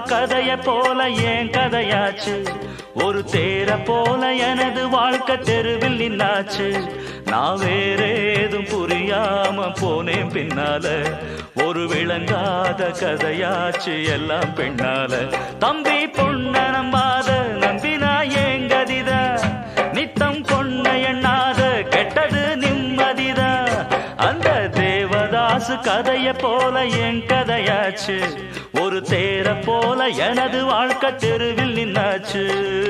கதைய போல என் கதையாச்சு. ஒரு தேர போல எனது வாழ்க்கை தெருவில் நின்னாச்சு. நான் வேறேதும் புரியாம போனேன் பின்னால. ஒரு விளங்காத கதையாச்சு எல்லாம் பெண்ணால. தம்பி பொண்ண நம்பாத நம்பினா ஏங்கதிதா. நித்தம் பொண்ண எண்ணாத கெட்டது நிம்மதிதா. அந்த தேவதாசு கதைய போல என் கதையாச்சு. ஒரு தேர போல எனது வாழ்க்கை தெருவில் நின்னாச்சு.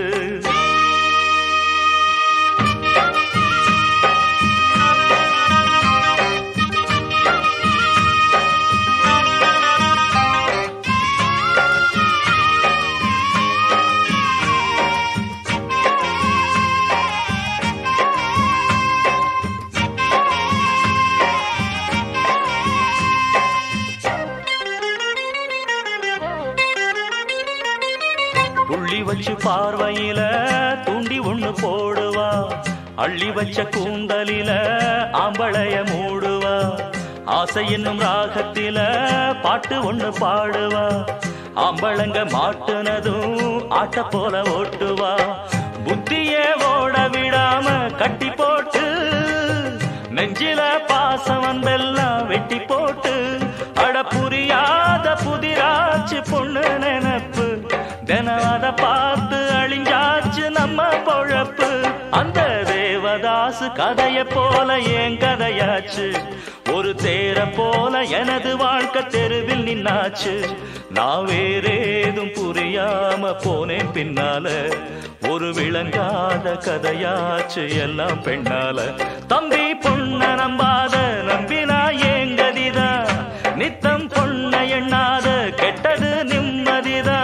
புள்ளி வச்சு பார்வையில தூண்டி ஒண்ணு போடுவா. அள்ளி வச்ச கூந்தலில ஆம்பளைய மூடுவா. ஆசை என்னும் ராகத்தில பாட்டு ஒண்ணு பாடுவா. ஆம்பளங்க மாட்டுனதும் ஆட்ட போல ஓட்டுவா. புத்தியே ஓட விடாம கட்டி போட்டு நெஞ்சில பாசம் வந்தெல்லாம் வெட்டி போட்டு. அட புரியாத புதிராச்சு பொண்ணு நினைப்பு. தினாத பார்த்து அழிஞ்சாச்சு நம்ம பொழப்பு. அந்த தேவதாசு கதைய போல என் கதையாச்சு. ஒரு தேர போல எனது வாழ்க்கை தெருவில் நின்னாச்சு. நான் வேறேதும் புரியாம போனேன் பின்னால. ஒரு விளங்காத கதையாச்சு எல்லாம் பெண்ணால. தம்பி பொண்ண நம்பாத நம்பினா ஏங்கதிதா. நித்தம் பொண்ண எண்ணாத கெட்டது நிம்மதிதா.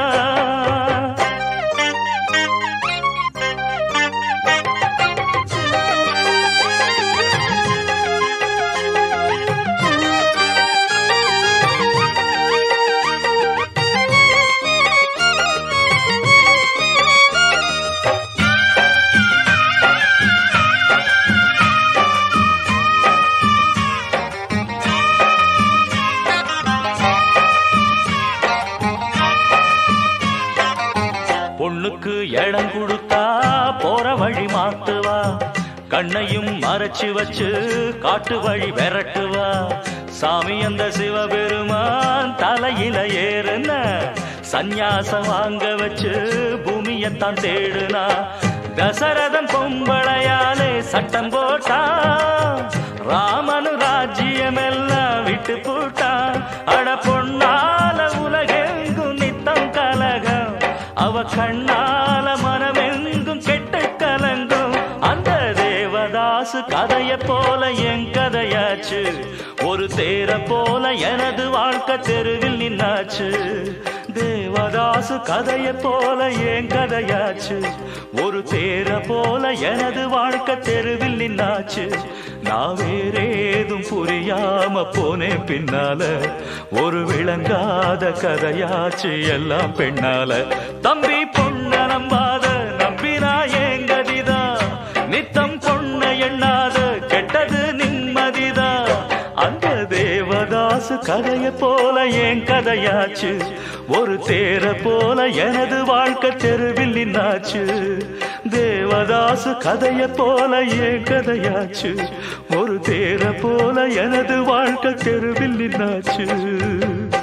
பொண்ணுக்கு இடம் கொடுத்தா போற வழி மாத்துவா. கண்ணையும் மறைச்சு வச்சு காட்டு வழி விரட்டுவா. சாமி அந்த சிவபெருமான் தலையில ஏறுன சந்நியாசம் வாங்க வச்சு பூமியத்தான் தேடுனா. தசரதன் பொம்பளையாலே சட்டம் போட்டா. ராமனு ராஜ்யம் எல்லாம் விட்டு போட்டா. அட பொன்னால உலகெங்கும் நித்தம் கலகம். அவ கண்ணால மனமெங்கும் கெட்டு கலங்கும். அந்த தேவதாசு கதைய போல என் கதையாச்சு. ஒரு தேர போல எனது வாழ்க்கை தெருவில் நின்னாச்சு. தேவதாசு கதைய போல என் கதையாச்சு. ஒரு தேர போல எனது வாழ்க்கை தெருவில் நின்னாச்சு. நான் வேறேதும் புரியாம போனேன் பின்னால. ஒரு விளங்காத கதையாச்சு எல்லாம் பெண்ணால. தம்பி பொண்ண நம்பாத நம்பினா ஏங்கதிதா. நித்தம் பொண்ண எண்ணாத கெட்டது நிம்மதிதா. அந்த தேவதாசு கதைய போல என் கதையாச்சு. ஒரு தேர போல எனது வாழ்க்கை தெருவில் நின்னாச்சு. தேவதாசு கதைய போல என் கதையாச்சு. ஒரு தேர போல எனது வாழ்க்கை தெருவில் நின்னாச்சு.